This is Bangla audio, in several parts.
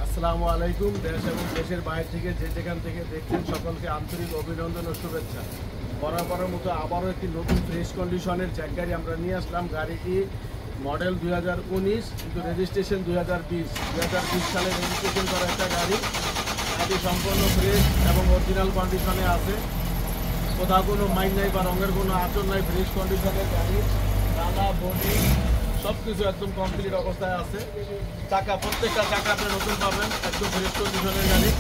আসসালামু আলাইকুম। দেশ এবং দেশের বাইরে থেকে যে যেখান থেকে দেখছেন সকলকে আন্তরিক অভিনন্দন ও শুভেচ্ছা। বরাবরের মতো আবারও একটি নতুন ফ্রেশ কন্ডিশনের জ্যাক গাড়ি আমরা নিয়ে আসলাম। গাড়িটি মডেল 2019 কিন্তু রেজিস্ট্রেশন 2020 সালে রেজিস্ট্রেশন করা একটা গাড়ি। গাড়ি সম্পূর্ণ ফ্রেশ এবং অরিজিনাল কন্ডিশনে আছে, কোথাও কোনো মাইন নাই বা রঙের কোনো আঁচড় নাই। ফ্রেশ কন্ডিশনের গাড়ি, টানা বডি সব কিছু একদম কমপ্লিট অবস্থায় আছে। চাকা, প্রত্যেকটা চাকা আপনি নতুন পাবেন, একদম ফ্রেশ কন্ডিশনের গাড়ি।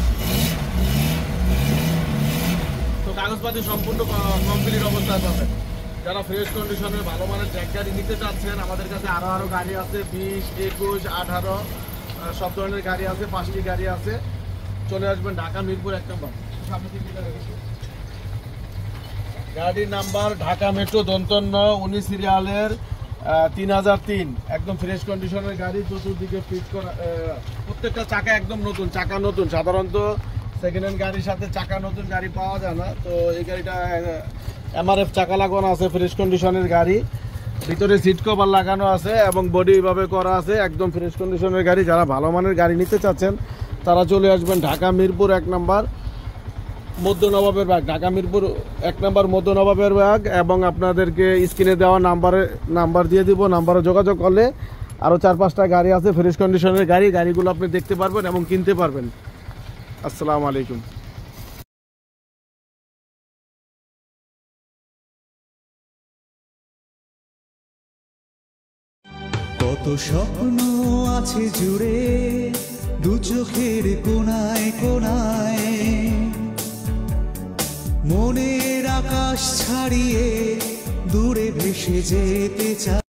তো কাগজপাতি সম্পূর্ণ কমপ্লিট অবস্থায় পাবেন। যারা ফ্রেশ কন্ডিশনের ভালো মানের জ্যাক গাড়ি নিতে চাচ্ছেন, আমাদের কাছে আরও গাড়ি আছে, 20, 21, 18 সব ধরনের গাড়ি আছে। 5টি গাড়ি আছে। চলে আসবেন ঢাকা মিরপুর 1 নম্বর। গাড়ির নাম্বার ঢাকা মেট্রো দন্তন্য 19 সিরিয়ালের 3003। একদম ফ্রেশ কন্ডিশনের গাড়ি, চতুর্দিকে ফিট করা, প্রত্যেকটা চাকা একদম নতুন, চাকা নতুন। সাধারণত সেকেন্ড হ্যান্ড গাড়ির সাথে চাকা নতুন গাড়ি পাওয়া যায় না, তো এই গাড়িটা MRF চাকা লাগানো আছে, ফ্রেশ কন্ডিশনের গাড়ি। ভিতরে সিট কভার লাগানো আছে এবং বডি এইভাবে করা আছে, একদম ফ্রেশ কন্ডিশনের গাড়ি। যারা ভালো মানের গাড়ি নিতে চাচ্ছেন তারা চলে আসবেন ঢাকা মিরপুর 1 নম্বর মধ্য নবাবের বাগ। ঢাকা মিরপুর 1 নম্বর মধ্য নবাবের বাগ। এবং আপনাদেরকে স্ক্রিনে দেওয়া নাম্বার দিয়ে দিব। নাম্বারে যোগাযোগ করলে আরও 4-5টা গাড়ি আছে ফ্রেশ কন্ডিশনের গাড়ি। গাড়িগুলো আপনি দেখতে পারবেন এবং কিনতে পারবেন। আসসালামু আলাইকুম। কত স্বপ্ন আছে জুড়ে দু চোখের কোনায় কোনায়, মনের আকাশ ছাড়িয়ে দূরে ভেসে যেতে চায়।